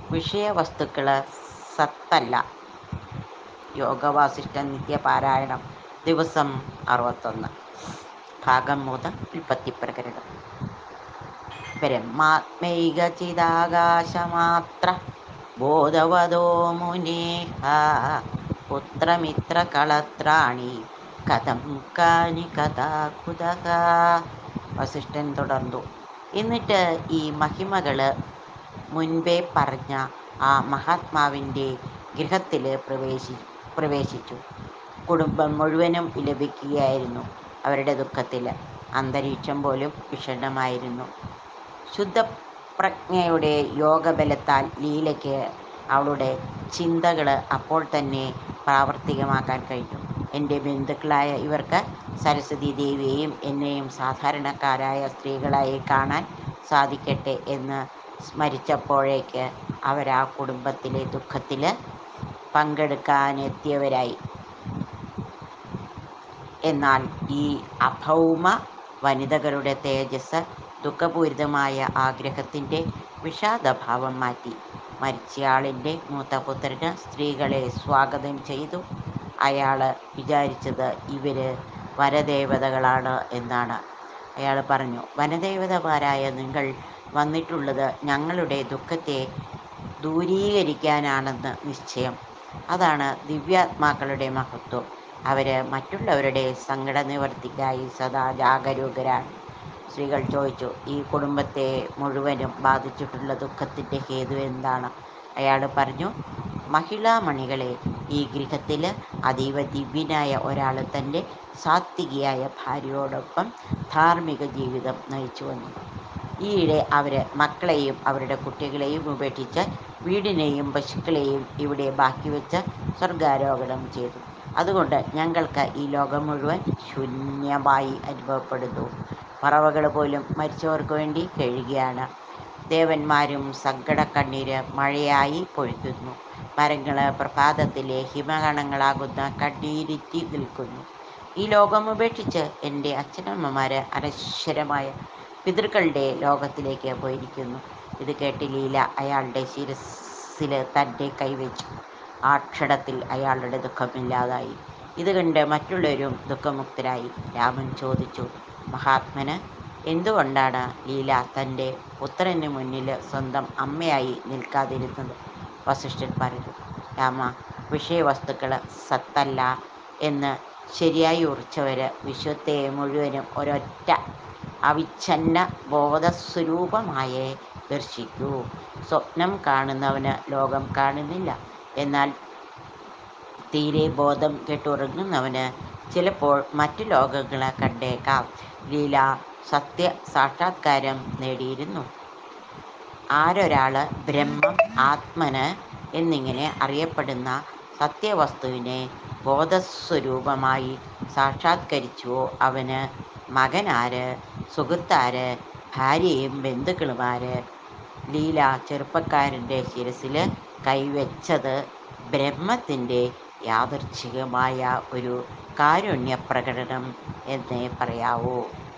വിഷയവസ്തുക്കള് സത്തല്ല. യോഗവാസിഷ്ഠ നിത്യപാരായണം ദിവസം 61. ഭാഗം 3. ഉൽപ്പത്തിപ്രകരണം. ബ്രഹ്മാത്മൈക ചിദാകാശമാത്ര ബോധവദോ മുനേഃ പുത്രമിത്ര കളത്രാണി കഥം കാനി കഥാ കുതഃ. വസിഷ്ഠൻ തുടർന്നു. എന്നിട്ട് ഈ മഹിമകള് മുൻപേ പറഞ്ഞ ആ മഹാത്മാവിന്റെ ഗൃഹത്തില് പ്രവേശിച്ചു. കുടുംബം മുഴുവനും വിലപിക്കുകയായിരുന്നു അവരുടെ ദുഃഖത്തില്. അന്തരീക്ഷം പോലും വിഷണ്ണമായിരുന്നു. ശുദ്ധപ്രജ്ഞയുടെ യോഗബലത്താൽ ലീലയ്ക്ക് അവളുടെ ചിന്തകള് അപ്പോൾ തന്നെ പ്രാവർത്തികമാക്കാൻ കഴിഞ്ഞു. എന്റെ ബന്ധുക്കളായ ഇവർക്ക് സരസ്വതീ ദേവിയെയും എന്നെയും സാധാരണക്കാരായ സ്ത്രീകളായി കാണാൻ സാധിക്കട്ടെ എന്ന് സ്മരിച്ചപ്പോഴേക്ക് അവരാ കുടുംബത്തിലെ ദുഃഖത്തില് പങ്കെടുക്കാനെത്തിയവരായി. എന്നാൽ ഈ അഭൗമ വനിതകളുടെ തേജസ്സ് ദുഃഖപൂരിതമായ ആ ഗൃഹത്തിന്റെ വിഷാദഭാവം മാറ്റി. മരിച്ചയാളിന്റെ മൂത്തപുത്രന് സ്ത്രീകളെ സ്വാഗതം ചെയ്തു. അയാള് വിചാരിച്ചത് ഇവര് വനദേവതകളാണ് എന്നാണ്. അയാള് പറഞ്ഞു, വനദേവതമാരായ നിങ്ങൾ വന്നിട്ടുള്ളത് ഞങ്ങളുടെ ദുഃഖത്തെ ദൂരീകരിക്കാനാണെന്ന് നിശ്ചയം. അതാണ് ദിവ്യാത്മാക്കളുടെ മഹത്വം. അവര് മറ്റുള്ളവരുടെ സങ്കടനിവൃത്തിക്കായി സദാ ജാഗരൂകരാണ്. സ്ത്രീകൾ ചോദിച്ചു, ഈ കുടുംബത്തെ മുഴുവനും ബാധിച്ചിട്ടുള്ള ദുഃഖത്തിന്റെ ഹേതു എന്താണ്? അയാള് പറഞ്ഞു, മഹിളാമണികളെ, ഈ ഗൃഹത്തില് അതീവ ദിവ്യനായ ഒരാള് തന്റെ സാത്വികിയായ ഭാര്യയോടൊപ്പം ധാർമ്മിക ജീവിതം നയിച്ചു വന്നു. ഈയിടെ അവര് മക്കളെയും അവരുടെ കുട്ടികളെയും ഉപേക്ഷിച്ച് വീടിനെയും പശുക്കളെയും ഇവിടെ ബാക്കിവെച്ച് സ്വർഗാരോഹണം ചെയ്തു. അതുകൊണ്ട് ഞങ്ങൾക്ക് ഈ ലോകം മുഴുവൻ ശൂന്യമായി അനുഭവപ്പെടുന്നു. പറവകള് പോലും മരിച്ചവർക്ക് വേണ്ടി കരയുകയാണ്. ദേവന്മാരും സങ്കടക്കണ്ണീര് മഴയായി പൊഴിക്കുന്നു. മരങ്ങള് പ്രഭാതത്തിലെ ഹിമകണങ്ങളാകുന്ന കണ്ണീരിറ്റി നിൽക്കുന്നു. ഈ ലോകം ഉപേക്ഷിച്ച് എന്റെ അച്ഛനമ്മമാര് അനശ്വരമായ പിതൃക്കളുടെ ലോകത്തിലേക്ക് പോയിരിക്കുന്നു. ഇത് കേട്ട് ലീല അയാളുടെ ശിരസ്സില് തന്റെ കൈവച്ചു. ആ ക്ഷണത്തിൽ അയാളുടെ ദുഃഖമില്ലാതായി. ഇത് കണ്ട് മറ്റുള്ളവരും ദുഃഖമുക്തരായി. രാമൻ ചോദിച്ചു, മഹാത്മന് എന്തുകൊണ്ടാണ് ലീല തന്റെ പുത്രന് മുന്നില് സ്വന്തം അമ്മയായി നിൽക്കാതിരുന്നത്? വസിഷ്ഠൻ പറഞ്ഞു, രാമ, വിഷയവസ്തുക്കള് സത്തല്ല എന്ന് ശരിയായി ഉറച്ചവര് വിശ്വത്തെ മുഴുവനും ഒരൊറ്റ അവിച്ഛന്ന ബോധസ്വരൂപമായേ ദർശിക്കൂ. സ്വപ്നം കാണുന്നവന് ലോകം കാണുന്നില്ല. എന്നാൽ തീരെ ബോധം കെട്ടുറങ്ങുന്നവന് ചിലപ്പോൾ മറ്റു ലോകങ്ങള് കണ്ടേക്കാം. ലീല സത്യസാക്ഷാത്കാരം നേടിയിരുന്നു. ആരൊരാള് ബ്രഹ്മം, ആത്മന് എന്നിങ്ങനെ അറിയപ്പെടുന്ന സത്യവസ്തുവിനെ ബോധസ്വരൂപമായി സാക്ഷാത്കരിച്ചുവോ അവന് മകനാര്, സുഹൃത്താര്, ഭാര്യയും ബന്ധുക്കളുമാര്? ലീല ചെറുപ്പക്കാരന്റെ ശിരസ്സില് കൈവെച്ചത് ബ്രഹ്മത്തിന്റെ യാദൃച്ഛികമായ ഒരു കാരുണ്യപ്രകടനം എന്നേ പറയാവൂ.